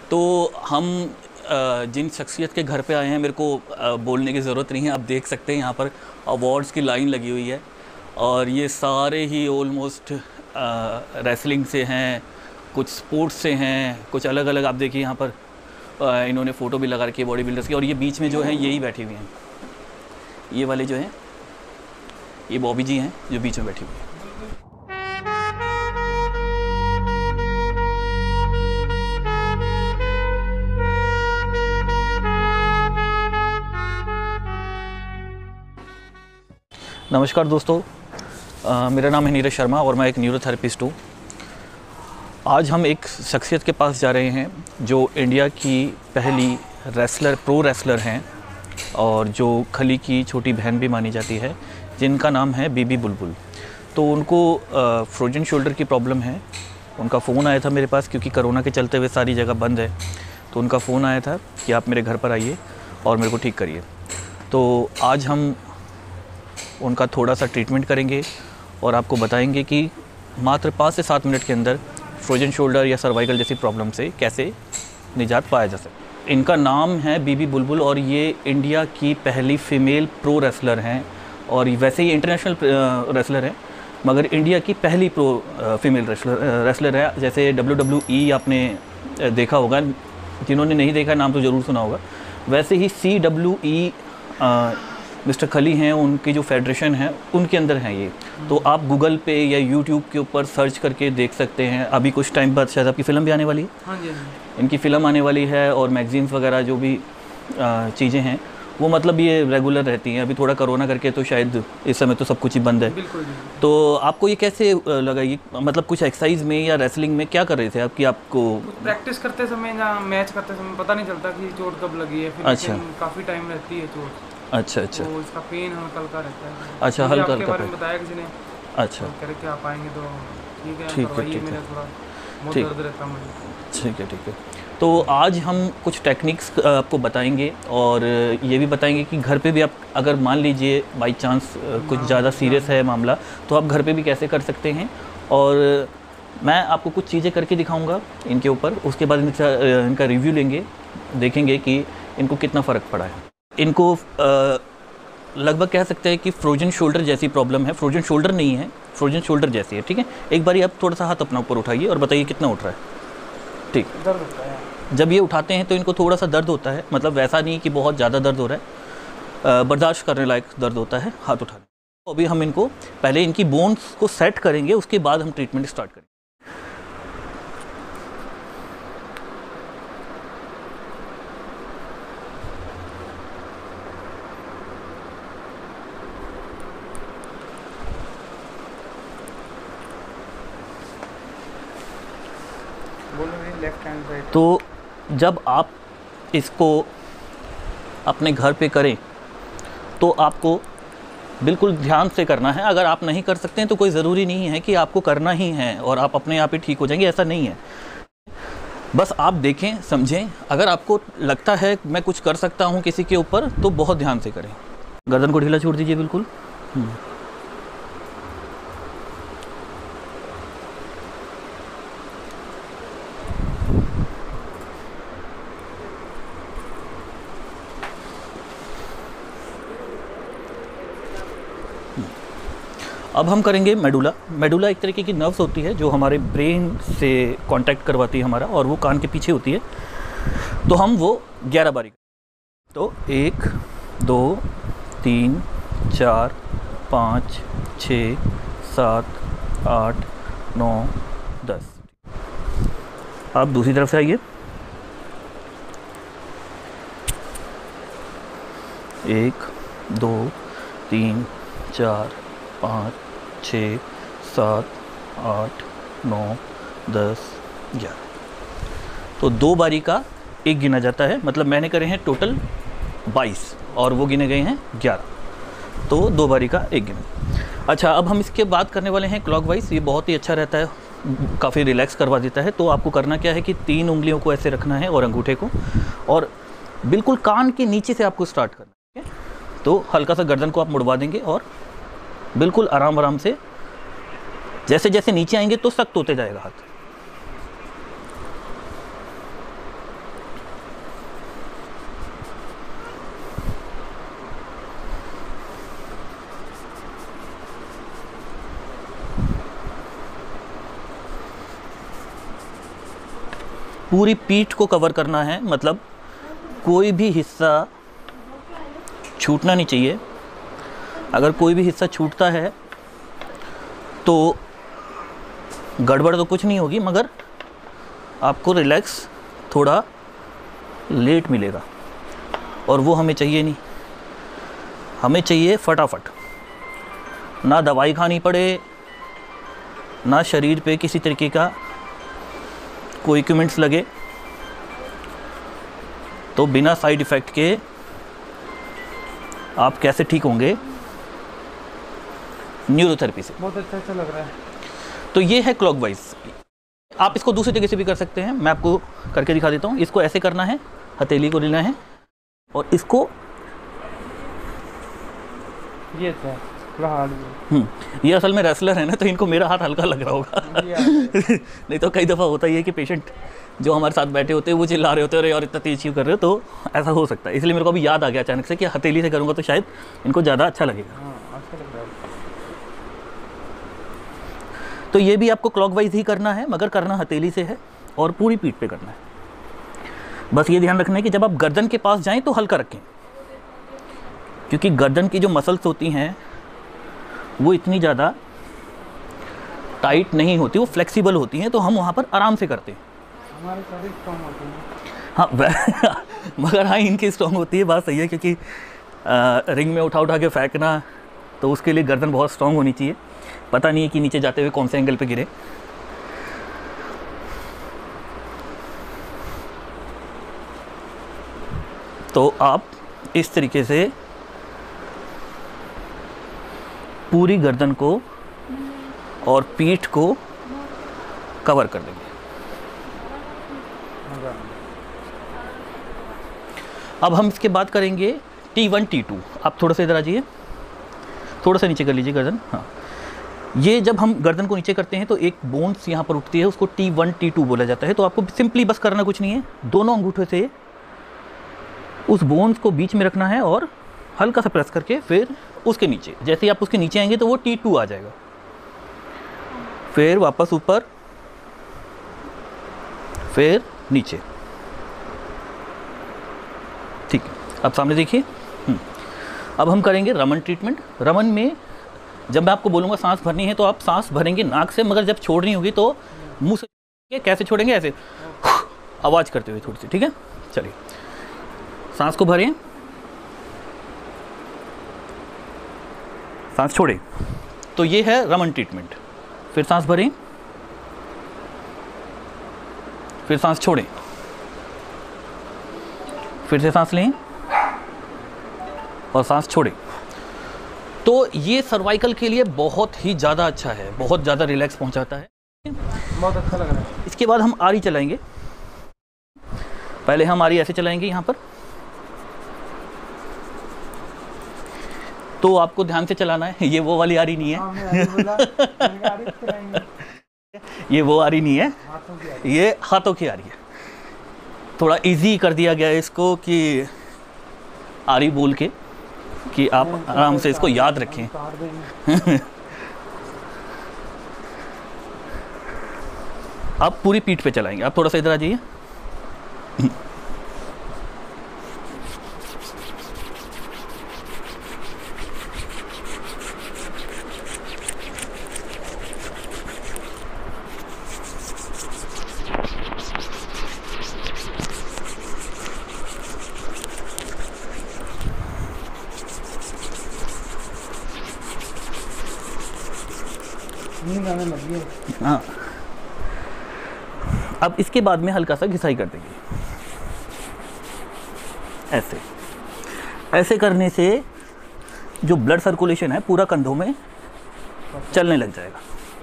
तो हम जिन शख्सियत के घर पे आए हैं, मेरे को बोलने की ज़रूरत नहीं है। आप देख सकते हैं यहाँ पर अवार्ड्स की लाइन लगी हुई है और ये सारे ही ऑलमोस्ट रेसलिंग से हैं, कुछ स्पोर्ट्स से हैं, कुछ अलग अलग। आप देखिए यहाँ पर इन्होंने फ़ोटो भी लगा रखी है बॉडी बिल्डर्स की। और ये बीच में जो है यही बैठी हुई हैं, ये वाले जो हैं ये बॉबी जी हैं जो बीच में बैठी हुई हैं। नमस्कार दोस्तों, मेरा नाम है नीरज शर्मा और मैं एक न्यूरोथेरेपिस्ट हूँ। आज हम एक शख्सियत के पास जा रहे हैं जो इंडिया की पहली प्रो रेसलर हैं और जो खली की छोटी बहन भी मानी जाती है, जिनका नाम है बीबी बुलबुल। तो उनको फ्रोजन शोल्डर की प्रॉब्लम है। उनका फ़ोन आया था मेरे पास, क्योंकि कोरोना के चलते हुए सारी जगह बंद है। तो उनका फ़ोन आया था कि आप मेरे घर पर आइए और मेरे को ठीक करिए। तो आज हम उनका थोड़ा सा ट्रीटमेंट करेंगे और आपको बताएंगे कि मात्र 5 से 7 मिनट के अंदर फ्रोजन शोल्डर या सर्वाइकल जैसी प्रॉब्लम से कैसे निजात पाया जा सकता है। इनका नाम है बीबी बुलबुल और ये इंडिया की पहली फ़ीमेल प्रो रेसलर हैं। और वैसे ही इंटरनेशनल रेसलर हैं, मगर इंडिया की पहली प्रो फीमेल रेसलर है। जैसे WWE आपने देखा होगा, जिन्होंने नहीं देखा नाम तो ज़रूर सुना होगा। वैसे ही CWE मिस्टर खली हैं, उनकी जो फेडरेशन है उनके अंदर हैं ये। तो आप गूगल पे या यूट्यूब के ऊपर सर्च करके देख सकते हैं। अभी कुछ टाइम बाद शायद आपकी फ़िल्म भी आने वाली है। हाँ जी। इनकी फ़िल्म आने वाली है और मैगज़ीन्स वगैरह जो भी चीज़ें हैं वो मतलब ये रेगुलर रहती हैं। अभी थोड़ा कोरोना करके तो शायद इस समय तो सब कुछ ही बंद है। बिल्कुल। तो आपको ये कैसे लगा, ये मतलब कुछ एक्सरसाइज में या रेसलिंग में क्या कर रहे थे आप कि आपको प्रैक्टिस करते समय या मैच करते समय पता नहीं चलता कि चोट कब लगी है। फिर अच्छा, काफ़ी टाइम रहती है चोट। अच्छा। तो इसका पेन हल्का हल्का रहता है। अच्छा, हल्का हल्का बारे में बताया किसी ने। अच्छा, तो कह रहे कि आप आएंगे तो ठीक है, ठीक है, मेरा थोड़ा बहुत ठीक। दर्द रहता मुझे। ठीक है। तो आज हम कुछ टेक्निक्स आपको बताएंगे और ये भी बताएंगे कि घर पे भी आप अगर मान लीजिए बाई चांस कुछ ज़्यादा सीरियस है मामला, तो आप घर पे भी कैसे कर सकते हैं। और मैं आपको कुछ चीज़ें करके दिखाऊंगा इनके ऊपर, उसके बाद इनका रिव्यू लेंगे, देखेंगे कि इनको कितना फ़र्क पड़ा है। इनको लगभग कह सकते हैं कि फ्रोजन शोल्डर जैसी प्रॉब्लम है। फ्रोजन शोल्डर नहीं है, फ्रोजन शोल्डर जैसी है। ठीक है, एक बार आप थोड़ा सा हाथ अपना ऊपर उठाइए और बताइए कितना उठ रहा है। ठीक, दर्द होता है। जब ये उठाते हैं तो इनको थोड़ा सा दर्द होता है, मतलब वैसा नहीं कि बहुत ज़्यादा दर्द हो रहा है, बर्दाश्त करने लायक दर्द होता है हाथ उठाने। तो अभी हम इनको पहले इनकी बोन्स को सेट करेंगे, उसके बाद हम ट्रीटमेंट स्टार्ट करेंगे। Left hand side. तो जब आप इसको अपने घर पे करें तो आपको बिल्कुल ध्यान से करना है। अगर आप नहीं कर सकते हैं तो कोई ज़रूरी नहीं है कि आपको करना ही है और आप अपने आप ही ठीक हो जाएंगे, ऐसा नहीं है। बस आप देखें, समझें। अगर आपको लगता है मैं कुछ कर सकता हूँ किसी के ऊपर, तो बहुत ध्यान से करें। गर्दन को ढीला छोड़ दीजिए बिल्कुल। अब हम करेंगे मेडुला। मेडुला एक तरीके की नर्व्स होती है जो हमारे ब्रेन से कांटेक्ट करवाती है हमारा, और वो कान के पीछे होती है। तो हम वो 11 बारी, तो 1 2 3 4 5 6 7 8 9 10। आप दूसरी तरफ से आइए। 1 2 3 4 5 6 7 8 9 10 11। तो 2 बारी का 1 गिना जाता है, मतलब मैंने करे हैं टोटल 22 और वो गिने गए हैं 11। तो 2 बारी का 1 गिना। अच्छा, अब हम इसके बाद करने वाले हैं क्लॉकवाइज। ये बहुत ही अच्छा रहता है, काफ़ी रिलैक्स करवा देता है। तो आपको करना क्या है कि 3 उंगलियों को ऐसे रखना है और अंगूठे को, और बिल्कुल कान के नीचे से आपको स्टार्ट करना है। तो हल्का सा गर्दन को आप मुड़वा देंगे और बिल्कुल आराम आराम से, जैसे जैसे नीचे आएंगे तो सख्त होते जाएगा हाथ। पूरी पीठ को कवर करना है, मतलब कोई भी हिस्सा छूटना नहीं चाहिए। अगर कोई भी हिस्सा छूटता है तो गड़बड़ तो कुछ नहीं होगी, मगर आपको रिलैक्स थोड़ा लेट मिलेगा, और वो हमें चाहिए नहीं। हमें चाहिए फटाफट, ना दवाई खानी पड़े, ना शरीर पे किसी तरीके का कोई इक्विपमेंट्स लगे, तो बिना साइड इफ़ेक्ट के आप कैसे ठीक होंगे न्यूरोथेरेपी से। बहुत अच्छा लग रहा है। तो ये है क्लॉकवाइज। आप इसको दूसरी जगह से भी कर सकते हैं, मैं आपको करके दिखा देता हूँ। इसको ऐसे करना है, हथेली को लेना है और इसको ये अच्छा है, थोड़ा हार्ड। ये असल में रेसलर है ना, तो इनको मेरा हाथ हल्का लग रहा होगा। नहीं तो कई दफ़ा होता ही है कि पेशेंट जो हमारे साथ बैठे होते हैं वो चिल्ला रहे होते हैं, अरे यार इतना तेज क्यों कर रहे हो, तो ऐसा हो सकता है। इसलिए मेरे को अभी याद आ गया अचानक से कि हथेली से करूँगा तो शायद इनको ज़्यादा अच्छा लगेगा। अच्छा लग रहा है। तो ये भी आपको क्लॉकवाइज ही करना है, मगर करना हथेली से है और पूरी पीठ पे करना है। बस ये ध्यान रखना है कि जब आप गर्दन के पास जाएं तो हल्का रखें, क्योंकि गर्दन की जो मसल्स होती हैं वो इतनी ज़्यादा टाइट नहीं होती, वो फ्लेक्सिबल होती हैं, तो हम वहाँ पर आराम से करते हैं। हमारे सारे स्ट्रॉन्ग होते हैं। हाँ मगर हाँ, इनकी स्ट्रॉन्ग होती है, बात सही है, क्योंकि रिंग में उठा के फेंकना, तो उसके लिए गर्दन बहुत स्ट्रॉन्ग होनी चाहिए। पता नहीं है कि नीचे जाते हुए कौन से एंगल पे गिरे। तो आप इस तरीके से पूरी गर्दन को और पीठ को कवर कर देंगे। अब हम इसके बाद करेंगे T1 T2। आप थोड़ा सा इधर आ जाइए, थोड़ा सा नीचे कर लीजिए गर्दन। हाँ, ये जब हम गर्दन को नीचे करते हैं तो एक बोन्स यहाँ पर उठती है, उसको T1 T2 बोला जाता है। तो आपको सिंपली बस करना कुछ नहीं है, दोनों अंगूठे से उस बोन्स को बीच में रखना है और हल्का सा प्रेस करके फिर उसके नीचे, जैसे ही आप उसके नीचे आएंगे तो वो T2 आ जाएगा। फिर वापस ऊपर, फिर नीचे। ठीक है, अब सामने देखिए। अब हम करेंगे रमन ट्रीटमेंट। रमन में जब मैं आपको बोलूँगा सांस भरनी है तो आप सांस भरेंगे नाक से, मगर जब छोड़नी होगी तो मुंह से। कैसे छोड़ेंगे? ऐसे आवाज़ करते हुए थोड़ी सी। ठीक है, चलिए सांस को भरें, सांस छोड़ें। तो ये है रमन ट्रीटमेंट। फिर सांस भरें, फिर सांस छोड़ें, फिर से सांस लें और सांस छोड़ें। तो ये सर्वाइकल के लिए बहुत ही ज़्यादा अच्छा है, बहुत ज़्यादा रिलैक्स पहुंचाता है। बहुत अच्छा लग रहा है। इसके बाद हम आरी चलाएंगे। पहले हम आरी ऐसे चलाएंगे यहाँ पर, तो आपको ध्यान से चलाना है। ये वो वाली आरी नहीं है। ये वो आरी नहीं है, ये हाथों की आरी है। थोड़ा इजी कर दिया गया है इसको कि आरी बोल के, कि आप आराम से इसको याद रखें। आप पूरी पीठ पे चलाएंगे। आप थोड़ा सा इधर आ जाइए। नींद आने लगी है। हाँ, अब इसके बाद में हल्का सा घिसाई कर देंगे। ऐसे ऐसे करने से जो ब्लड सर्कुलेशन है पूरा कंधों में चलने लग जाएगा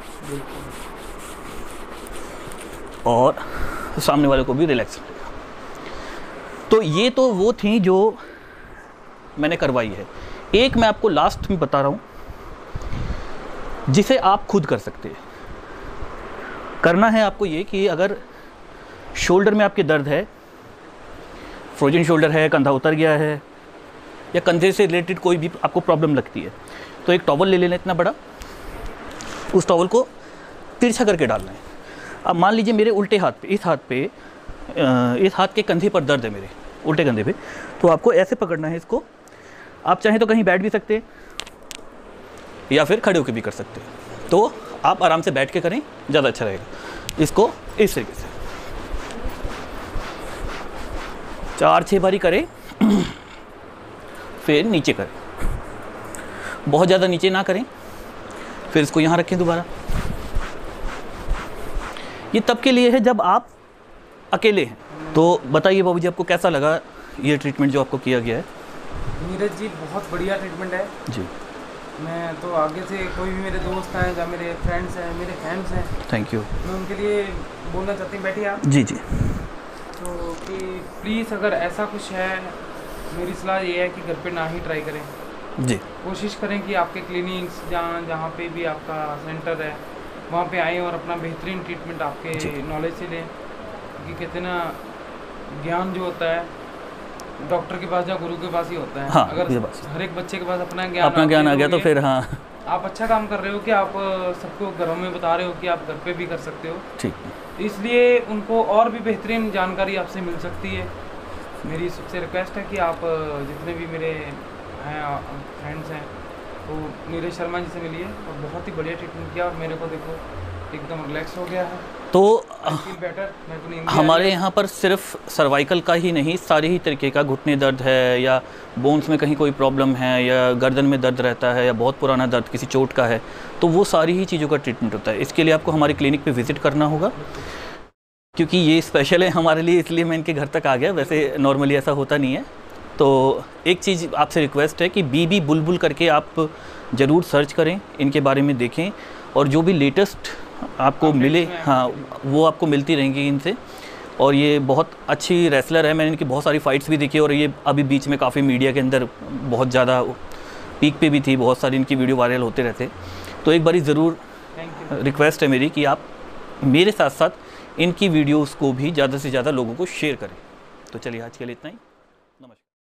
और सामने वाले को भी रिलैक्स मिलेगा। तो ये तो वो थी जो मैंने करवाई है। एक मैं आपको लास्ट में बता रहा हूँ जिसे आप खुद कर सकते हैं। करना है आपको ये कि अगर शोल्डर में आपके दर्द है, फ्रोजन शोल्डर है, कंधा उतर गया है, या कंधे से रिलेटेड कोई भी आपको प्रॉब्लम लगती है, तो एक टॉवल ले लेना इतना बड़ा, उस टॉवल को तिरछा करके डालना है। अब मान लीजिए मेरे उल्टे हाथ पे, इस हाथ पे इस हाथ के कंधे पर दर्द है मेरे, उल्टे कंधे पे, तो आपको ऐसे पकड़ना है इसको। आप चाहें तो कहीं बैठ भी सकते हैं या फिर खड़े होकर भी कर सकते हैं, तो आप आराम से बैठ के करें, ज़्यादा अच्छा रहेगा। इसको इस तरीके से 4-6 बारी करें, फिर नीचे करें, बहुत ज़्यादा नीचे ना करें, फिर इसको यहाँ रखें दोबारा। ये तब के लिए है जब आप अकेले हैं। तो बताइए बाबूजी, आपको कैसा लगा ये ट्रीटमेंट जो आपको किया गया है? नीरज जी, बहुत बढ़िया ट्रीटमेंट है जी। मैं तो आगे से कोई भी मेरे दोस्त हैं या मेरे फ्रेंड्स हैं, मेरे फैंस हैं, थैंक यू। मैं उनके लिए बोलना चाहती हूँ, बैठिए आप। जी जी। तो कि प्लीज़ अगर ऐसा कुछ है, मेरी सलाह ये है कि घर पे ना ही ट्राई करें। जी। कोशिश करें कि आपके क्लिनिक्स जहाँ पे भी आपका सेंटर है वहाँ पे आएँ और अपना बेहतरीन ट्रीटमेंट आपके नॉलेज से लें। क्योंकि कहते ना, ज्ञान जो होता है डॉक्टर के पास या गुरु के पास ही होता है। हाँ, अगर ये बात है। हर एक बच्चे के पास अपना ज्ञान आ गया तो फिर हाँ, आप अच्छा काम कर रहे हो कि आप सबको घरों में बता रहे हो कि आप घर पे भी कर सकते हो। ठीक। इसलिए उनको और भी बेहतरीन जानकारी आपसे मिल सकती है। मेरी सबसे रिक्वेस्ट है कि आप जितने भी मेरे हैं फ्रेंड्स हैं, तो नीरज शर्मा जी से मिलिए। और बहुत ही बढ़िया ट्रीटमेंट किया और मेरे को देखो एकदम रिलैक्स हो गया है, तो फील बेटर। मेरे को नींद भी आ हमारे रही है। यहाँ पर सिर्फ सर्वाइकल का ही नहीं, सारे ही तरीके का, घुटने दर्द है या बोन्स में कहीं कोई प्रॉब्लम है या गर्दन में दर्द रहता है या बहुत पुराना दर्द किसी चोट का है, तो वो सारी ही चीज़ों का ट्रीटमेंट होता है। इसके लिए आपको हमारे क्लिनिक पे विज़िट करना होगा, क्योंकि ये स्पेशल है हमारे लिए, इसलिए मैं इनके घर तक आ गया। वैसे नॉर्मली ऐसा होता नहीं है। तो एक चीज़ आपसे रिक्वेस्ट है कि बीबी बुलबुल करके आप ज़रूर सर्च करें, इनके बारे में देखें, और जो भी लेटेस्ट आपको मिले, हाँ, वो आपको मिलती रहेंगी इनसे। और ये बहुत अच्छी रेसलर है, मैंने इनकी बहुत सारी फाइट्स भी देखी, और ये अभी बीच में काफ़ी मीडिया के अंदर बहुत ज़्यादा पीक पे भी थी, बहुत सारी इनकी वीडियो वायरल होते रहते। तो एक बारी ज़रूर रिक्वेस्ट है मेरी कि आप मेरे साथ साथ इनकी वीडियोस को भी ज़्यादा से ज़्यादा लोगों को शेयर करें। तो चलिए आज के लिए इतना ही।